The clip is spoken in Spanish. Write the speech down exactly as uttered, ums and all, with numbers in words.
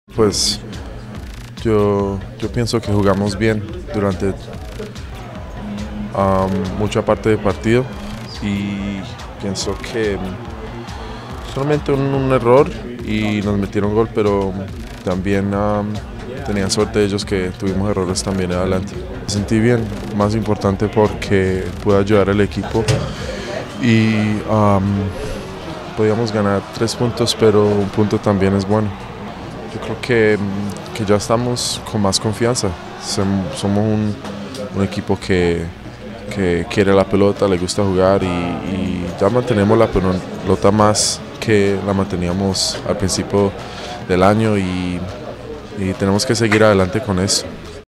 Pues yo, yo pienso que jugamos bien durante um, mucha parte del partido y pienso que solamente un, un error y nos metieron gol, pero también um, tenían suerte ellos que tuvimos errores también adelante. Me sentí bien, más importante porque pude ayudar al equipo y um, podíamos ganar tres puntos, pero un punto también es bueno. Yo creo que, que ya estamos con más confianza. Somos un, un equipo que, que quiere la pelota, le gusta jugar y, y ya mantenemos la pelota más que la manteníamos al principio del año y, y tenemos que seguir adelante con eso.